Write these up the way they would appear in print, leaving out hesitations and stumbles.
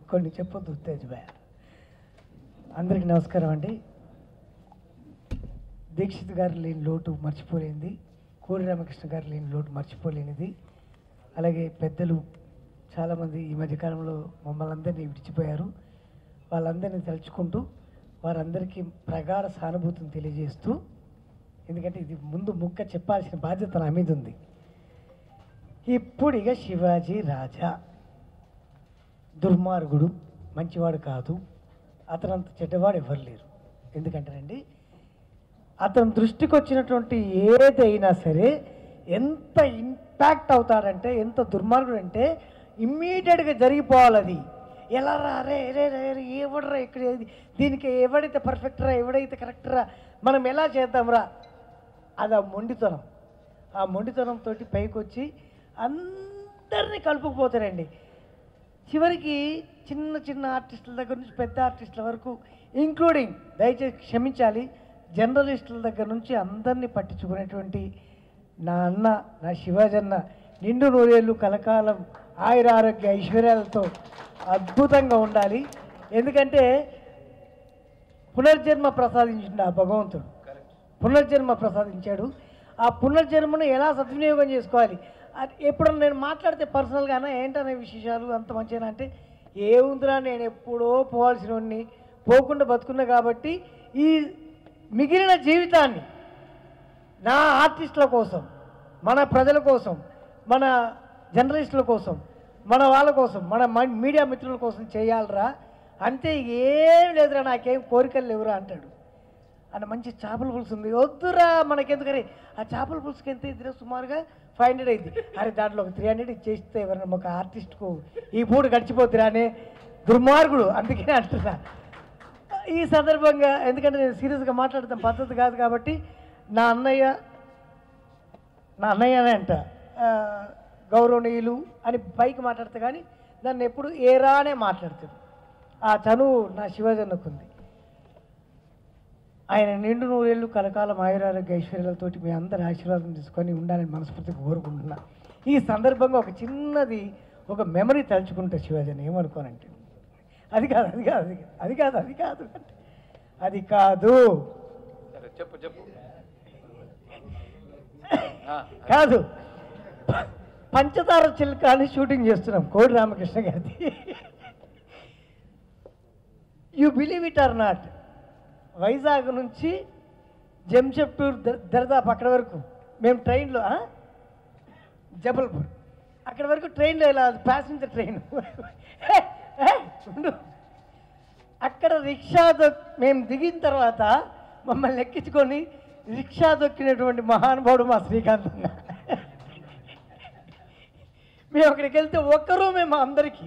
కొన్ని చెప్పొద్దు తేజ్బాయ్. అందరికీ నమస్కారం అండి. దీక్షిత్ గారు లేని లోటు మర్చిపోలేనిది, కోడి రామకృష్ణ గారు లేని లోటు మర్చిపోలేనిది. అలాగే పెద్దలు చాలామంది ఈ మధ్యకాలంలో మమ్మల్ని అందరినీ విడిచిపోయారు. వాళ్ళందరినీ తలుచుకుంటూ వారందరికీ ప్రగాఢ సానుభూతిని తెలియజేస్తూ, ఎందుకంటే ఇది ముందు ముక్క చెప్పాల్సిన బాధ్యత నా మీద ఉంది. ఇప్పుడు ఇక శివాజీ రాజా దుర్మార్గుడు, మంచివాడు కాదు, అతనంత చెడ్డవాడు ఎవరు లేరు. ఎందుకంటేనండి, అతని దృష్టికి వచ్చినటువంటి ఏదైనా సరే ఎంత ఇంపాక్ట్ అవుతాడంటే, ఎంత దుర్మార్గుడు అంటే ఇమ్మీడియట్గా జరిగిపోవాలి. అది ఎలా రా రే రే రే ఎవడరా ఇక్కడ, దీనికి ఎవడైతే పర్ఫెక్టరా, ఎవడైతే కరెక్టరా, మనం ఎలా చేద్దాంరా, అది ఆ మొండితనం. ఆ మొండితనంతో పైకి వచ్చి అందరినీ కలుపుకుపోతారండి. చివరికి చిన్న చిన్న ఆర్టిస్టుల దగ్గర నుంచి పెద్ద ఆర్టిస్టుల వరకు, ఇంక్లూడింగ్, దయచేసి క్షమించాలి, జర్నలిస్టుల దగ్గర నుంచి అందరినీ పట్టించుకునేటువంటి నా అన్న, నా శివాజన్న నిండు నూరేళ్ళు కలకాలం ఆయుర ఆరోగ్య ఐశ్వర్యాలతో అద్భుతంగా ఉండాలి. ఎందుకంటే పునర్జన్మ ప్రసాదించిండు ఆ భగవంతుడు, పునర్జన్మ ప్రసాదించాడు. ఆ పునర్జన్మను ఎలా సద్వినియోగం చేసుకోవాలి, అది ఎప్పుడన్నా నేను మాట్లాడితే పర్సనల్గానే ఏంటనే విశేషాలు అంత మంచిగా అంటే, ఏముందిరా నేను ఎప్పుడో పోవాల్సిన వాడిని పోకుండా బతుకున్నా కాబట్టి ఈ మిగిలిన జీవితాన్ని నా ఆర్టిస్టుల కోసం, మన ప్రజల కోసం, మన జర్నలిస్టుల కోసం, మన వాళ్ళ కోసం, మన మీడియా మిత్రుల కోసం చేయాలరా, అంతే, ఏం లేదురా, నాకేం కోరికలు లేవురా అంటాడు. అన్న మంచి చేపల పులుసు ఉంది, వద్దురా మనకెందుకని, ఆ చేపల పులుసుకి ఎంత ఇద్దరు సుమారుగా 500 అయింది. అరే దాంట్లో ఒక 300 ఇచ్చేస్తే ఎవరన్నా ఒక ఆర్టిస్ట్కు ఈ పూట గడిచిపోతురా అనే దుర్మార్గుడు. అందుకనే అంటున్నా ఈ సందర్భంగా, ఎందుకంటే నేను సీరియస్గా మాట్లాడతాం పద్ధతి కాదు కాబట్టి, నా అన్నయ్యనే అంట, గౌరవనీయులు అని పైకి మాట్లాడతా కానీ నన్ను ఎప్పుడు ఏరా అనే మాట్లాడతాడు. ఆ చనువు నా శివాజన్నకుంది. ఆయన నిండు నూరేళ్ళు కలకాలం ఆయురారోగ్య ఐశ్వర్యాలతోటి మీ అందరి ఆశీర్వాదం తీసుకొని ఉండాలని మనస్ఫూర్తిగా కోరుకుంటున్నా. ఈ సందర్భంగా ఒక చిన్నది, ఒక మెమరీ తలుచుకుంటా శివాజీని, ఏమనుకోనంటే, అది కాదు అది కాదు అది కాదు అది కాదు అది కాదు చెప్పు చెప్పు కాదు, పంచదార చిలుక అని షూటింగ్ చేస్తున్నాం కోడి రామకృష్ణ గారిది. You believe it or not, Vizag నుంచి జంషెడ్పూర్ దర్దాపు అక్కడ వరకు మేము ట్రైన్లో, జబల్పూర్ అక్కడ వరకు ట్రైన్లో ఇలా ప్యాసింజర్ ట్రైన్ అక్కడ రిక్షా మేము దిగిన తర్వాత మమ్మల్ని ఎక్కించుకొని రిక్షా దొక్కినటువంటి మహానుభావుడు మా శ్రీకాంత్ అన్న. మేము అక్కడికి వెళ్తే ఒక్క రూమే మా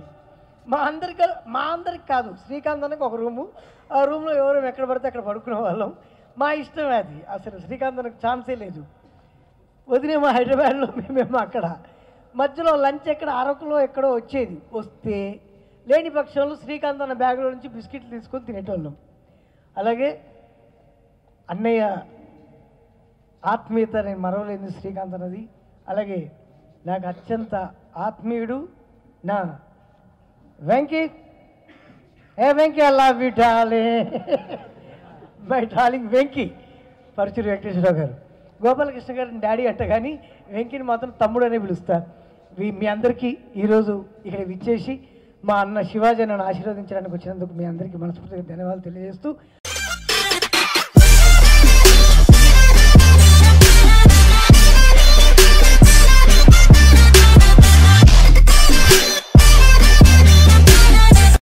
అందరికి కాదు, శ్రీకాంత్ అన్నకు ఒక రూము, ఆ రూమ్లో ఎవరు ఎక్కడ పడితే అక్కడ పడుకునే వాళ్ళం. మా ఇష్టమే అది, అసలు శ్రీకాంత్ అన్నకు ఛాన్సే లేదు. వదిలేమో హైదరాబాద్లో, మేమేమో అక్కడ. మధ్యలో లంచ్ ఎక్కడ అరకులో ఎక్కడో వచ్చేది, వస్తే లేని పక్షంలో శ్రీకాంత్ అన్న బ్యాగ్లో నుంచి బిస్కెట్లు తీసుకొని తినేటోళ్ళం. అలాగే అన్నయ్య ఆత్మీయత నేను మరవలేదు శ్రీకాంత్ అన్నది. అలాగే నాకు అత్యంత ఆత్మీయుడు నా Venky. Venky, I love you darling, my darling Venky. Paruchuri Venkateswara Rao గారు, గోపాలకృష్ణ గారిని డాడీ అంట, కానీ వెంకీని మాత్రం తమ్ముడు అనే పిలుస్తా. మీ అందరికీ ఈరోజు ఇక్కడ విచ్చేసి మా అన్న శివాజీ నన్ను ఆశీర్వదించడానికి వచ్చినందుకు మీ అందరికీ మనస్ఫూర్తిగా ధన్యవాదాలు తెలియజేస్తూ